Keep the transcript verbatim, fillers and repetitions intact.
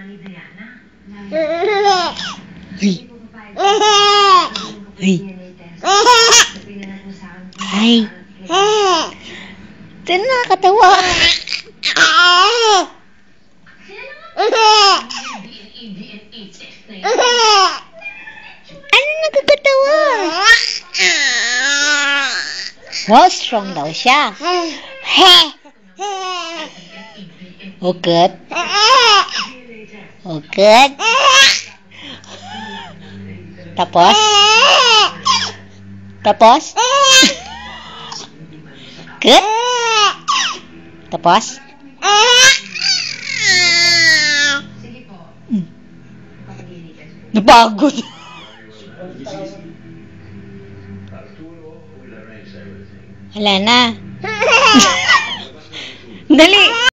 Uy. Uy. Ay. Ito na nakakatawa. Ano nakakatawa? Wow, strong daw siya. Ukit. Ukit. Tapos? Tapos? Ukit. Tapos? Hmm. Napagod. Wala na.